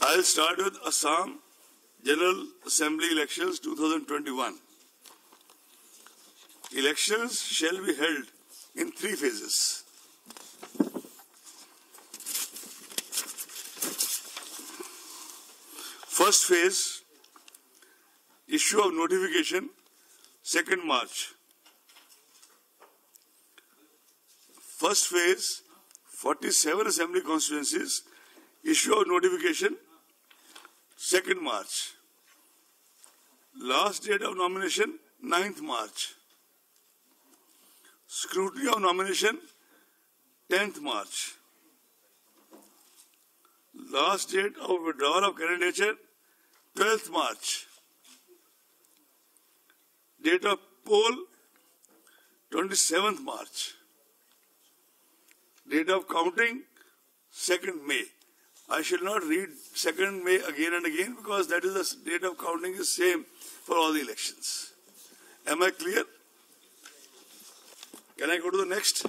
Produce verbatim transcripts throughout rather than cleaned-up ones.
I'll start with Assam General Assembly Elections two thousand twenty-one. Elections shall be held in three phases. First phase, issue of notification, second March. First phase, forty-seven assembly constituencies, issue of notification, second March. Last date of nomination, ninth March. Scrutiny of nomination, tenth March. Last date of withdrawal of candidature, twelfth March. Date of poll, twenty-seventh March. Date of counting, second May. I shall not read second May again and again because that is the date of counting is same for all the elections. Am I clear? Can I go to the next?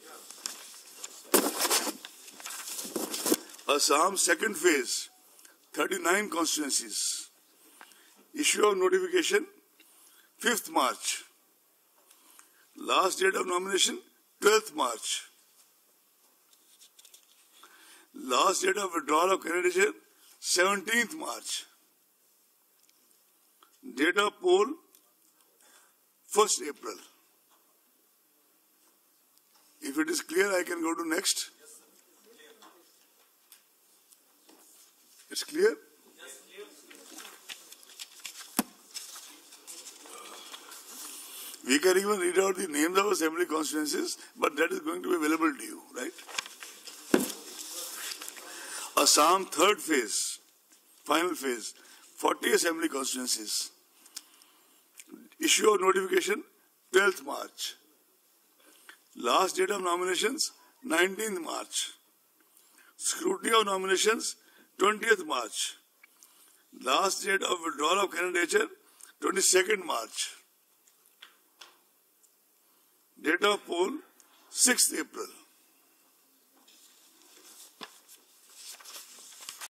Assam second phase, thirty-nine constituencies. Issue of notification, fifth March. Last date of nomination, twelfth March. Last date of withdrawal of candidature, seventeenth March. Date of poll, first April. If it is clear, I can go to next. It's clear? We can even read out the names of assembly constituencies, but that is going to be available to you, right? Assam third phase, final phase, forty assembly constituencies. Issue of notification, twelfth March. Last date of nominations, nineteenth March. Scrutiny of nominations, twentieth March. Last date of withdrawal of candidature, twenty-second March. Date of poll, sixth April.